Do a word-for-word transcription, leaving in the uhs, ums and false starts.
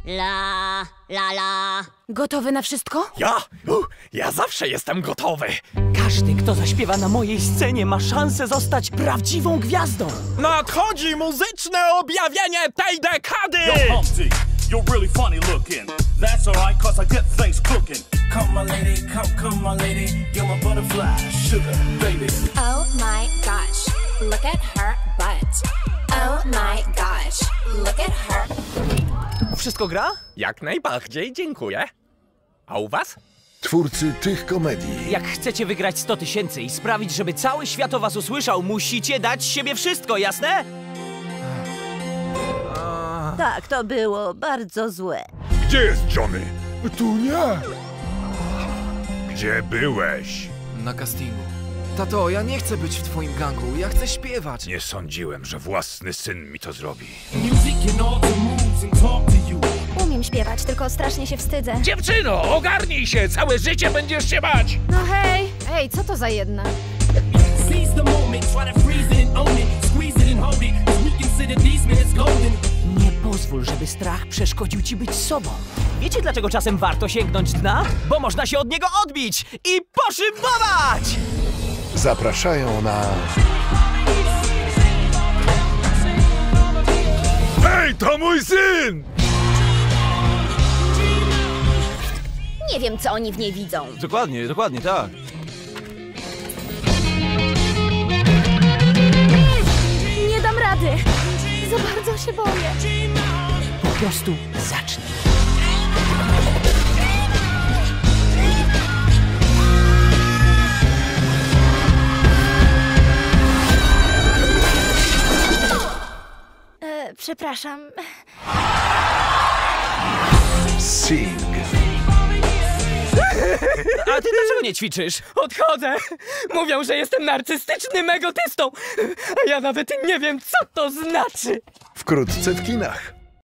La, la, la. Gotowy na wszystko? Ja? Uh, ja zawsze jestem gotowy. Każdy, kto zaśpiewa na mojej scenie, ma szansę zostać prawdziwą gwiazdą. Nadchodzi muzyczne objawienie tej dekady! Yo, Humpty, you're really funny looking. That's alright, cause I get things cooking. Come my lady, come, come my lady. You're my butterfly, sugar, baby. Oh my gosh, look at her butt. Oh my gosh, look at her. Wszystko gra? Jak najbardziej, dziękuję. A u was? Twórcy tych komedii. Jak chcecie wygrać sto tysięcy i sprawić, żeby cały świat o was usłyszał, musicie dać z siebie wszystko, jasne? Tak, to było bardzo złe. Gdzie jest Johnny? Tu nie. Gdzie byłeś? Na castingu. Tato, ja nie chcę być w twoim gangu, ja chcę śpiewać. Nie sądziłem, że własny syn mi to zrobi. Umiem śpiewać, tylko strasznie się wstydzę. Dziewczyno, ogarnij się! Całe życie będziesz się bać! No hej! Ej, co to za jedna? Nie pozwól, żeby strach przeszkodził ci być sobą. Wiecie, dlaczego czasem warto sięgnąć dna? Bo można się od niego odbić i poszybować! Zapraszają na... Hej, to mój syn! Nie wiem, co oni w niej widzą. Dokładnie, dokładnie, tak. Nie dam rady. Za bardzo się boję. Po prostu zacznij. E, przepraszam. Sing. A ty dlaczego nie ćwiczysz? Odchodzę! Mówią, że jestem narcystycznym egotystą! A ja nawet nie wiem, co to znaczy! Wkrótce w kinach.